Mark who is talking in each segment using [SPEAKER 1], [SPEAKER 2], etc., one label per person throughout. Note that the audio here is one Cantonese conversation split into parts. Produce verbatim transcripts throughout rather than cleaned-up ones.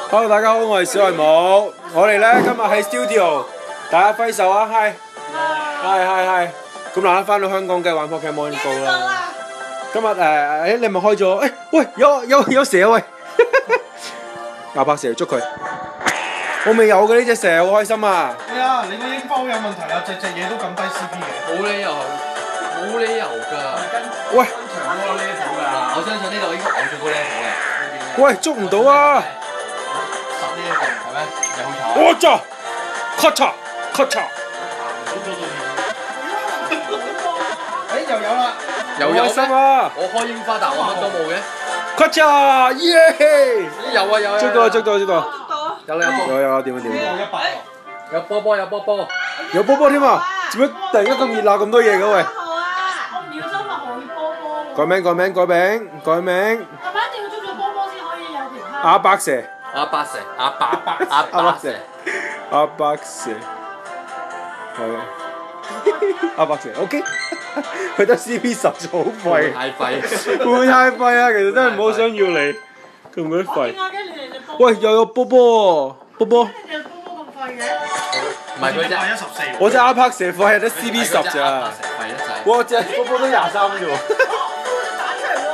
[SPEAKER 1] Hello， 大家好，我係小維姆。我哋咧今日喺 studio， 大家揮手啊 ，hi， hi hi hi。咁嗱，翻到香港梗係玩 Pokemon Go 啦。今日誒誒，你咪開咗？誒，喂，有有有蛇喂！阿伯蛇捉佢。我未有嘅呢隻蛇，好開心啊！
[SPEAKER 2] 係啊，你個櫻花好有問題啊，隻隻嘢都咁低 C P 嘅。
[SPEAKER 3] 冇理由，冇理由㗎。
[SPEAKER 1] 喂，
[SPEAKER 2] 長嗰個 level 㗎。
[SPEAKER 3] 我相信呢度應該我最高 level 嘅。
[SPEAKER 1] 喂，捉唔到啊！
[SPEAKER 3] 十呢一個係咩？又好彩。
[SPEAKER 1] 我咋？咔嚓咔嚓。
[SPEAKER 2] 誒，又有啦。
[SPEAKER 3] 又有
[SPEAKER 1] 開心啊！
[SPEAKER 3] 我開櫻花，但我乜都冇嘅。
[SPEAKER 1] 咔嚓耶！
[SPEAKER 3] 有啊有啊。
[SPEAKER 1] 捉到捉到捉到。
[SPEAKER 3] 有啦有波。
[SPEAKER 1] 有有點啊點啊！
[SPEAKER 2] 一百。
[SPEAKER 3] 有波波有波波。
[SPEAKER 1] 有波波添啊！做乜突然間咁熱鬧咁多嘢嘅喂？
[SPEAKER 4] 好啊！我唔要收埋我要波波。
[SPEAKER 1] 改名改名改名改名。
[SPEAKER 4] 係咪一定要捉咗波波先可以有條蝦？
[SPEAKER 1] 阿伯蛇。
[SPEAKER 3] 阿伯蛇，阿伯阿伯蛇，
[SPEAKER 1] 阿伯蛇。係啊。阿伯蛇 ，OK。佢得 C P 十就好廢。
[SPEAKER 3] 太廢。
[SPEAKER 1] 會太廢啊！其實真係唔好想要你。佢唔覺得廢？
[SPEAKER 4] 點解嘅你哋隻波？
[SPEAKER 1] 喂，又有波波喎，波波。
[SPEAKER 4] 你隻波波咁廢嘅？
[SPEAKER 3] 唔係佢隻。
[SPEAKER 2] 一十四。
[SPEAKER 1] 我隻阿伯蛇貨係得 C P 十咋。
[SPEAKER 3] 阿伯蛇廢得滯。
[SPEAKER 1] 我隻波波都廿三啫喎。
[SPEAKER 4] 打出嚟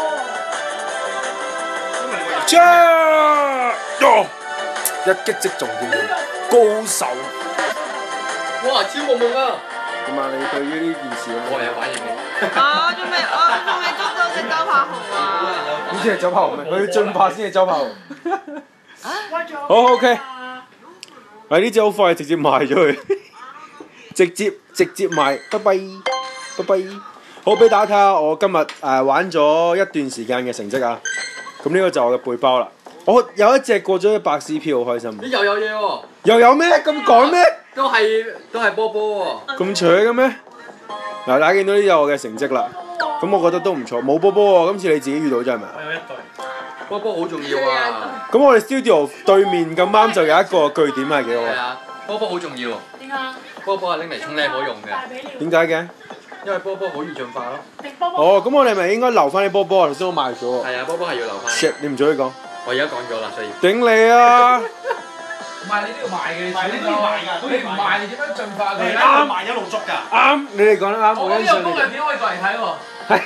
[SPEAKER 4] 喎！
[SPEAKER 1] 將喲一擊即中添，高手。
[SPEAKER 3] 哇！超夢夢啊！
[SPEAKER 1] 點啊？你對於呢件事咧？
[SPEAKER 3] 我有反應嘅。
[SPEAKER 4] 啊！仲未我仲未捉到隻周柏豪啊！
[SPEAKER 1] 點知係周柏豪咩？佢要進化先係周柏豪。
[SPEAKER 4] 屈咗。
[SPEAKER 1] 好 OK。係呢隻好快，直接賣咗佢，直接直接賣，拜拜拜拜。好，俾大家睇下我今日誒玩咗一段時間嘅成績啊！咁呢個就係我嘅背包啦。我有一隻過咗一百 C P， 好開心。
[SPEAKER 3] 咦又有嘢喎！
[SPEAKER 1] 又有咩咁趕咩？
[SPEAKER 3] 都係都係波波喎。
[SPEAKER 1] 咁扯嘅咩？嗱，大家見到呢就我嘅成績啦。咁我覺得都唔錯，冇波波喎。今次你自己遇到真係咪？
[SPEAKER 2] 我有一對。
[SPEAKER 3] 波波好重要啊！
[SPEAKER 1] 咁我哋 studio 對面咁啱就有一個據點係幾好啊！
[SPEAKER 3] 係啊，波波好重要。
[SPEAKER 4] 點解？
[SPEAKER 3] 波波係拎嚟沖 level 用嘅。
[SPEAKER 1] 點解嘅？
[SPEAKER 3] 因為波波好易進化咯。
[SPEAKER 1] 哦，咁我哋咪應該留翻啲波波啊！頭先我賣咗喎。
[SPEAKER 3] 係啊，波波係要留翻。
[SPEAKER 1] shit，你唔早啲講。
[SPEAKER 3] 我而家講咗啦，所以。
[SPEAKER 1] 頂你啊！
[SPEAKER 2] 唔係你都要賣嘅，你你都要賣㗎，你唔賣你點樣進化佢咧？
[SPEAKER 1] 啱
[SPEAKER 2] 賣一路捉㗎。
[SPEAKER 1] 啱，你哋講得啱，
[SPEAKER 3] 我
[SPEAKER 1] 我欣賞你哋。
[SPEAKER 3] 片可以過嚟睇喎。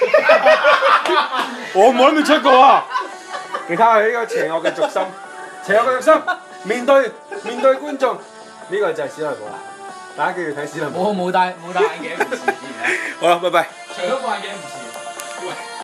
[SPEAKER 1] 我冇諗住出過啊！你睇下佢呢個邪惡嘅軸心，邪惡嘅軸心，面對面對觀眾，呢個就係史萊姆啦。大家記住睇史萊姆。
[SPEAKER 2] 我冇戴冇戴眼鏡唔似嘅。
[SPEAKER 1] 好啦，拜拜。
[SPEAKER 2] 除咗個眼鏡唔似。喂。